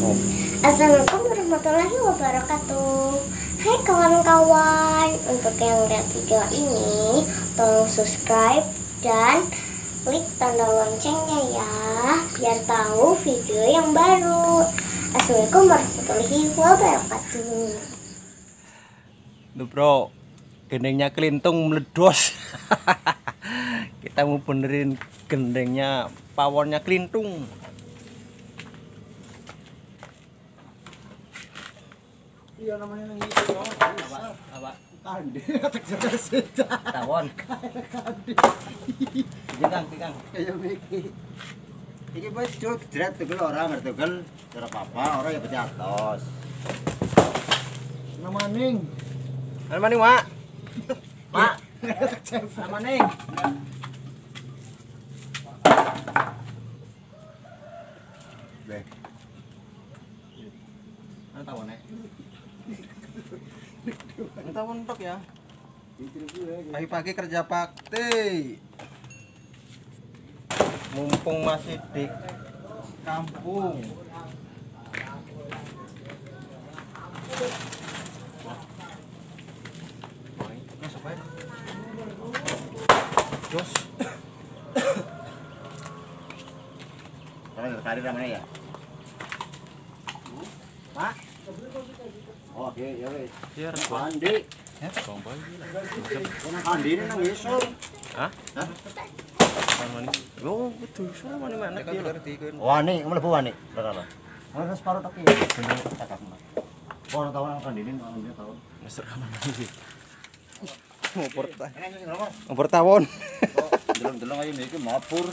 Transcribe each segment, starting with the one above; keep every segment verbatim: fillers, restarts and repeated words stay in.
Oh. Assalamualaikum warahmatullahi wabarakatuh. Hai kawan-kawan, untuk yang lihat video ini tolong subscribe dan klik tanda loncengnya ya, biar tahu video yang baru. Assalamualaikum warahmatullahi wabarakatuh. Duh bro, gendengnya kelintung meledos. Kita mau benerin gendengnya pawonnya kelintung. Iya namanya nang itu loh. Apa? Kandi atak jaga seta. Tawon. Kandi. Jangan, jangan. Kayak miki. Iki wis cuk jret tegel ora ngertegel ora apa-apa, ora ya pecah atos. Nama ning. Mana nih, Mak? Mak, Atak jaga. nama nih. Beh. Mana tawonnya? Ini tawon tok ya. Pagi-pagi kerja bakti. Mumpung masih di kampung. Masuk aja. Jos. Kalau kali namanya ya. Pak. Oh, oke, ya wis. Biar Kandi. ya, bombol. Ono kandi nang ngisor. Hah? Hah? Mana? Oh, betul. Sono mana-mana dia ngerti kan. Wani, mlebu wani. Ora. Ora separo tak iki. Bener cakap. Ono tau nang kandi ini nang dia tau. Mesra mana iki? Mau porta. Ini sing nomor. Mau portawon. Delong-delong ayo iki mapur.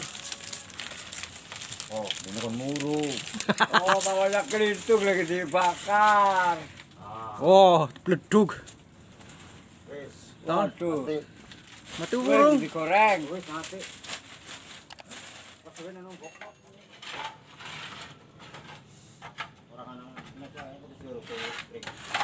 Oh, ini kan muru. Oh, bawahnya kelintung lagi dibakar. Oh, bledug. Wis. Waduh. Mati Wes burung. digoreng. Wis mati. Pasane nang kok. Ora kan nek ae kudu suruh ke listrik.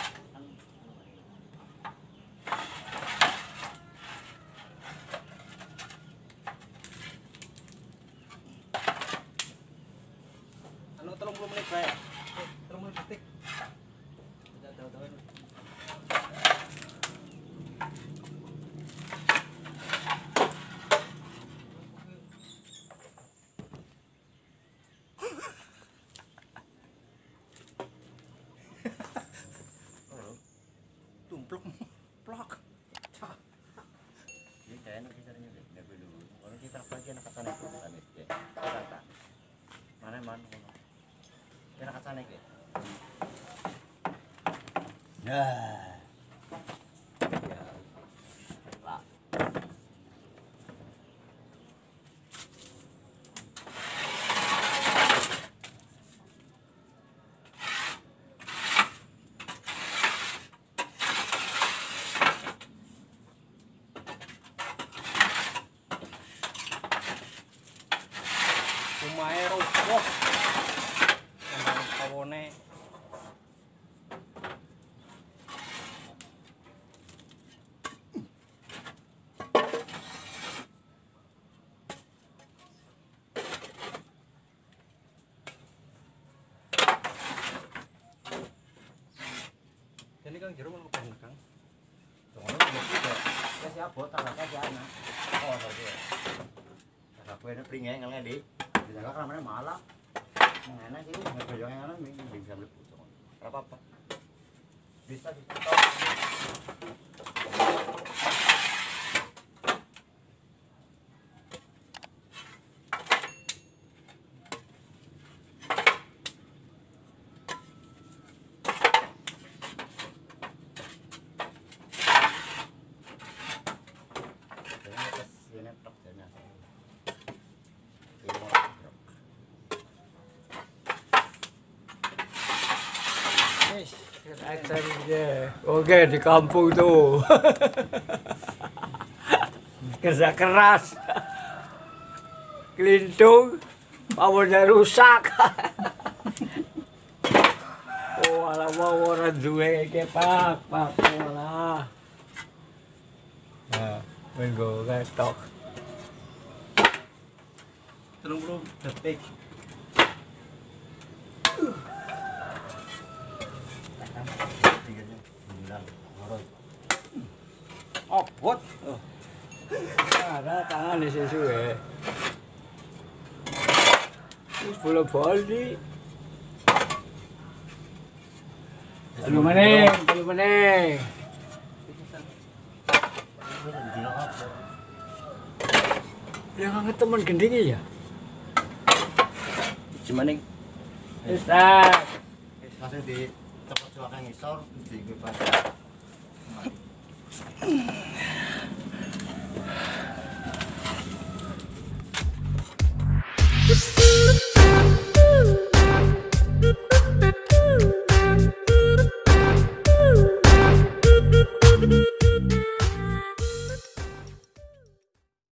Anu telung puluh menit bae. telung puluh detik. Jauh-jauh. Tumpluk plok. Ini kayaknya kisarnya nek dulu. Kalau kita lagi anak kasane itu kan itu. Kata. Mana man ngono. Kena kasane iki. Nah. Ya. Lah. Omahe roboh. Kembang pawone. Jadi Kang jero malah kepen Kang. Ngono mesti kok. Ya siap botak aja anak. Oh, sorry. Kakak gue ini pringeng ngelnya di dijaga kamarnya malam mengenai sih nggak bojong yang mana bisa beli pucuk berapa apa bisa bisa Acaranya. Oke, di kampung tuh. Kerja keras. Kelintung, pawonnya rusak. Oh, alam mau orang duwe kayak pak, pak, malah. Nah, minggu ketok. telung puluh detik. Abot. Cara tangan di sesuai. Wis bola bali. Telu meneh, telu meneh. Ya nggak teman gending ya? Cuman ning Ustaz. Masih di tempat suaka ngisor di bebas.